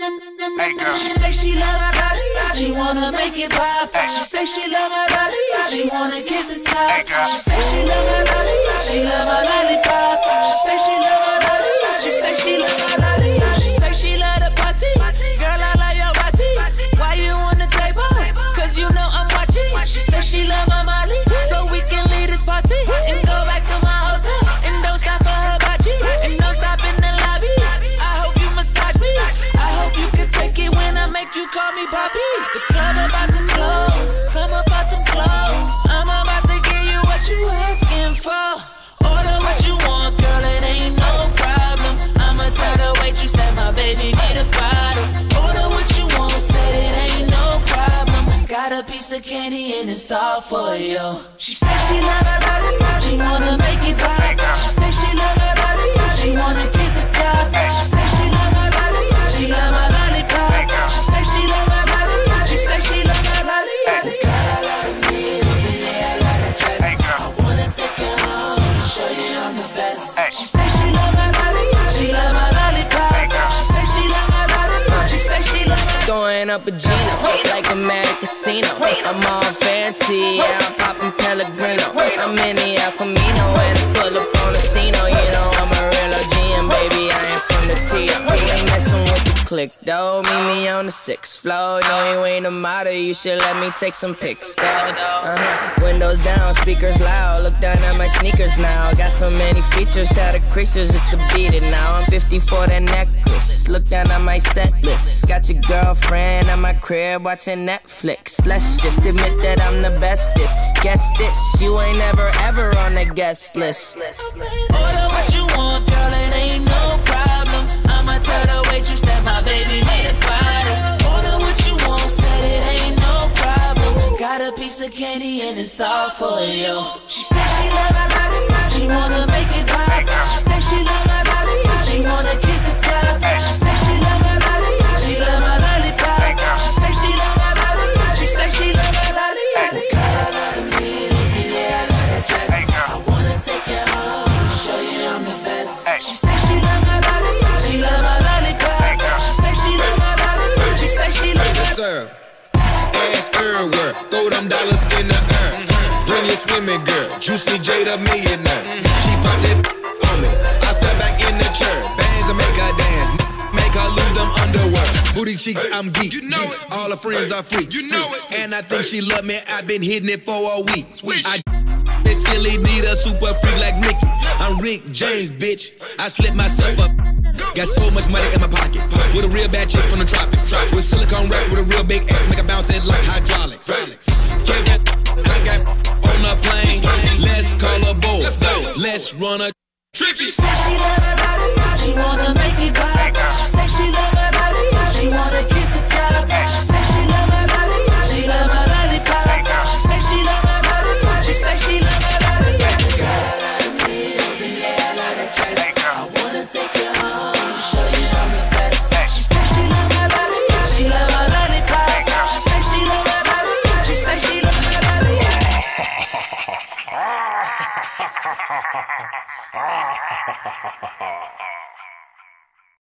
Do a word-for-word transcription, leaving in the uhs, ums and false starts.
Hey girl. She say she love my body, she wanna make it pop. Hey. She say she love my body, she wanna kiss the top. Hey girl. She say she love my body, she love my lollipop. She say she love my body, she say she love my body. She say she love the party, girl I love your body. Why you on the table? Cause you know I'm watching. She say she love my Molly, so we can leave this party and go back to my hotel. And don't stop for her bocce, and don't stop in the lobby. I hope you massage me, I hope you can take it when I make you call me Poppy. The club about to close, come about them clothes. I'm about to give you what you asking for. Order what you want, girl, it ain't no problem. I'ma tell the waitress that my baby need a bottle. Order what you want, said it ain't no problem. Got a piece of candy and it's all for you. She say she love her lollipop, she wanna make it pop. She say she love her lollipop, she wanna kiss the top. She say she love her lollipop, she love my lollipop. She say she love her lollipop, she say she love my lollipop. This girl I love the needles and yeah I love the dress. I wanna take her home and show you I'm the best. She say she love my lollipop, she love my lollipop. She say she love my lollipop, she say she love my. Throwing up a Gino, like a mad casino. I'm all fancy, yeah, I'm popping Pellegrino. I'm in the El Camino, and I pull up on the scene. You know I'm a real O G, and baby, I ain't from the T. We ain't messing with the click, though. Meet me on the sixth floor. No, you ain't a model, you should let me take some pics, though. Uh-huh. Windows down, speakers loud. Look down at my sneakers now. Got so many features, got a creatures just to beat it now. I'm fifty for that necklace. Look down at my set list. Got your girlfriend at my crib watching Netflix. Let's just admit that I'm the bestest. Guess this, you ain't never ever on the guest list. Order what you want, girl, it ain't no problem. I'ma tell the waitress that my baby need a bottle. Order what you want, said it ain't no problem. Got a piece of candy and it's all for you. She say she love my lollipop, she wanna make it pop. She say she love my lollipop, she wanna kiss the top. She say she love my lollipop, she love my lollipop. She say she love my lollipop, she say she love my lollipop. This girl I love the needles and yeah I love the dress. I wanna take you home and show you I'm the best. She say she love my lollipop, she love my lollipop. She say she love my lollipop, she say she love my. Sir, ass everywhere, throw them dollars in the air. Bring your swimming girl, Juicy J the millionaire. She popped that on me, I fell back in the chair. Bands and make her dance, make her lose them underwear. Booty cheeks, I'm geek. You know it. All her friends are freaks. You know it. And I think she love me. I've been hitting it for a week. I that silly need a super freak like Ricky. I'm Rick James, bitch. I slipped myself up. Got so much money in my pocket. With a real bad chick from the tropics. With silicone racks with a real big ass, make a bounce it like hydraulics. Get that, I got on a plane. Let's call a boat. Let's run a trip. She say she love her lollipop, she wanna make it pop. She say she love her lollipop, she wanna kiss the top. She